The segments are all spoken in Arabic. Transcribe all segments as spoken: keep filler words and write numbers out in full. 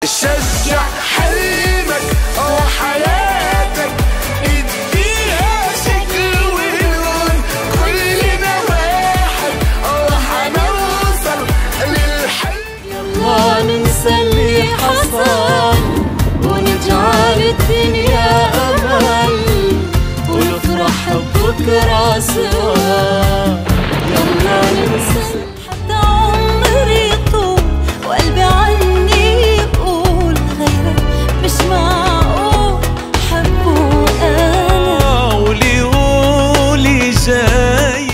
شجع حلمك او حياتك، اديها شكل ولون، كلنا واحد او حنوصل للحلم. يلا ننسى اللي حصل ونجعل الدنيا امل، ونفرح ببكره سوا. يلا ننسى حتى عمري يطول وقلبي عني يقول غيرك مش معقول حبه انا. قولي قولي جاي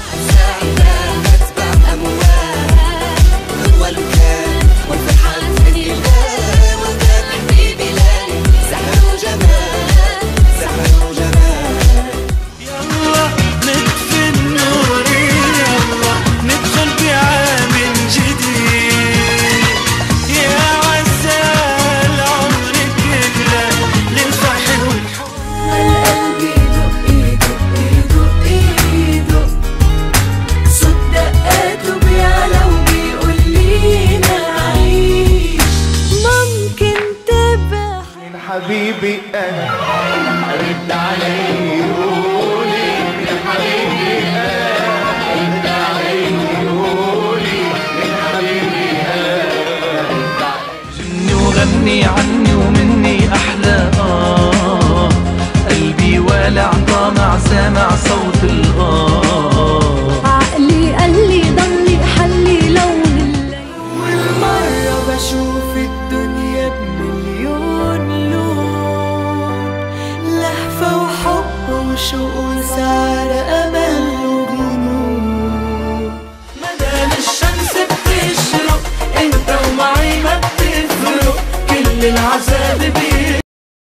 نتبع اموال غدوة لكان والفرحة تهدي البال، وذاك حبيبي لالي سحر وجمال سحر وجمال. يلا نطفي النور، يلا ندخل بعام جديد، يا عسل عمرك يكله للفرح والحب. القلب يدق يدق يدق يدق، صوت دقاته بيعلى وبيقول لينا عيش. ممكن تبقى من حبيبي انا رد علي قولي، من حبيبي انا رد علي قولي، من حبيبي انا رد علي. جني وغني عني ومني احلى اه، قلبي والع طامع سامع صوت الاه. عقلي قال لي ضلي حلي لون الليل. أول مرة بشوف الدنيا بمليون لون، لهفة وحب وشوق وسعر أمل وجنون. مدام الشمس بتشرق انت ومعي ما بتفرق، كل العذاب بي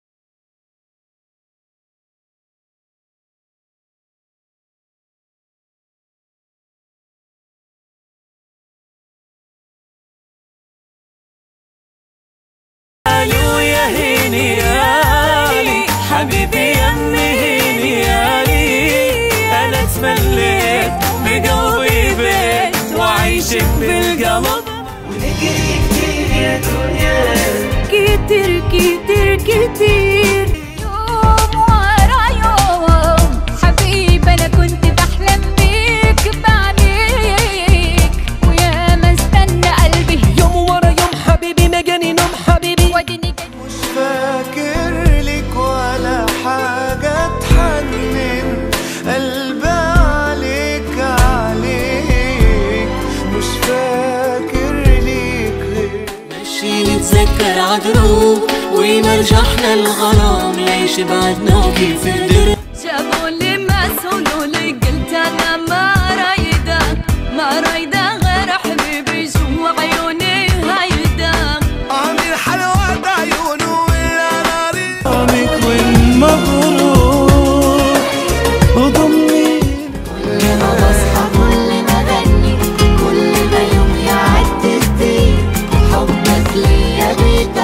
يا هيني يالي حبيبي يمي هيني يالي، انا تمليت بقلبي بيت وعيشك بالقلب. ونجري كتير يا دنيا كتير كتير كتير، يوم ورا يوم حبيبي أنا كنت بحلم بيك بعينيك، ويا ما استنى قلبي يوم ورا يوم حبيبي ما جاني نوم حبيبي. ودني مش فاكر لك ولا حاجة تحنن قلبي عليك عليك، مش فاكر ليك غير ماشي نتذكر عدروب ونرجحنا الغرام، ليش بعدنا وكيف قدرنا. جابوا لي مسؤولوا لي قلت انا ما رايده ما رايده غير حبيبي جوا عيوني هيدا. عامل حلوة عيونه ولا ناري طعمك وين مبروك وضمي. كل ما بصحى كل ما غني كل ما يوم يعدي كتير، حبك ليا بيتعب